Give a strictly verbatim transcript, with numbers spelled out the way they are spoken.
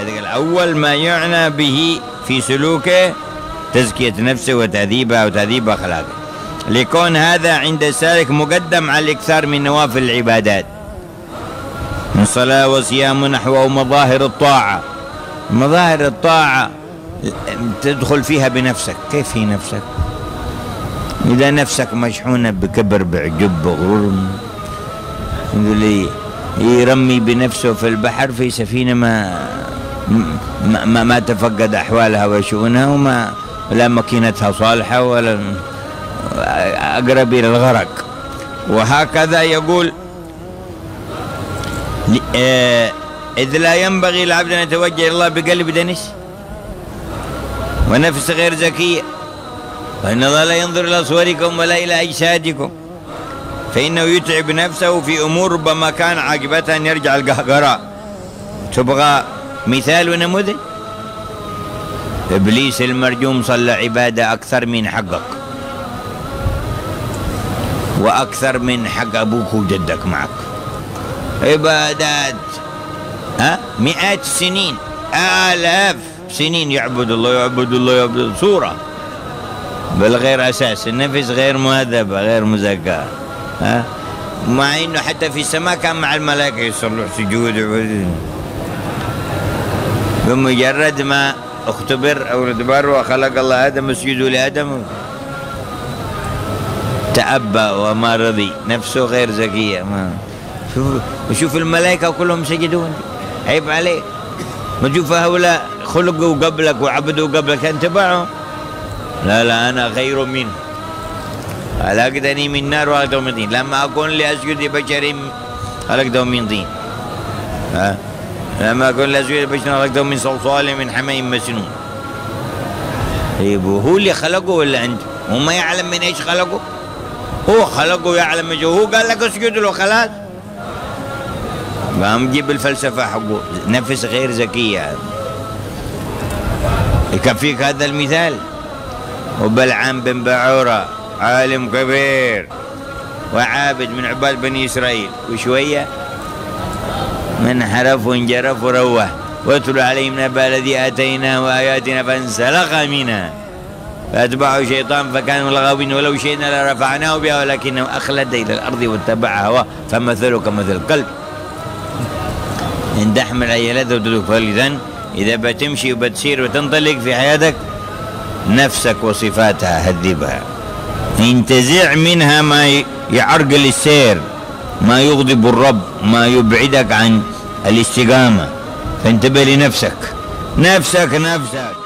هذا أول ما يعنى به في سلوكه تزكية نفسه وتهذيبها وتهذيب أخلاقه، لكون هذا عند السالك مقدم على الإكثار من نوافل العبادات من صلاة وصيام نحوه مظاهر الطاعة. مظاهر الطاعة تدخل فيها بنفسك. كيف هي نفسك؟ إذا نفسك مشحونة بكبر بعجب بغرور، اللي يرمي بنفسه في البحر في سفينة ما ما, ما تفقد أحوالها وشؤونها وما لا ماكينتها صالحة ولا أقرب إلى الغرق. وهكذا يقول إذ لا ينبغي للعبد أن يتوجه إلى الله بقلب دنس ونفس غير زكية، فإن الله لا ينظر إلى صوركم ولا إلى أجسادكم، فإنه يتعب نفسه في أمور ربما كان عاقبتها أن يرجع القهقراء. تبغى مثال ونموذج؟ إبليس المرجوم صلى عبادة أكثر من حقك وأكثر من حق أبوك وجدك معك، عبادات ها مئات السنين آلاف سنين يعبد الله يعبد الله يعبد صورة بل غير أساس، النفس غير مهذبة غير مزكاة، ها مع إنه حتى في السماء كان مع الملائكة يصلوا سجود. بمجرد ما اختبر أو ادبر وخلق الله آدم اسجدوا لآدم تأبى وما رضي، نفسه غير زكية. ما شوف وشوف الملائكة كلهم سجدون، عيب عليك. ما تشوف هؤلاء خلقوا قبلك وعبدوا قبلك انتبعوا، لا لا أنا خير منه، خلقتني من نار وخلقته من طين، لما أكون لأسجد لبشر خلقته من طين، ها لما أكون لأسجد لبشر خلقته من صلصال من حمأ مسنون. طيب هو اللي خلقه ولا أنت؟ هو ما يعلم من إيش خلقه؟ هو خلقه يعلم من هو قال لك اسجد له خلاص. قام جيب الفلسفة حقه، نفس غير ذكية. يكفيك هذا المثال. وبلعام بن بعورة عالم كبير وعابد من عباد بني إسرائيل، وشوية من حرف وانجرف وروح. واتل عليهم نبأ الذي آتيناه وآياتنا فانسلخ منها فأتبعه شيطان فكان من الغاوين ولو شئنا لرفعناه بها ولكنه أخلد إلى الأرض واتبع هواه فمثله كمثل الكلب إن تحمل عيالته وتدرك. فلذا إذا بتمشي وبتسير وتنطلق في حياتك نفسك وصفاتها هذبها، انتزع منها ما يعرقل السير، ما يغضب الرب، ما يبعدك عن الاستقامة، فانتبه لنفسك. نفسك نفسك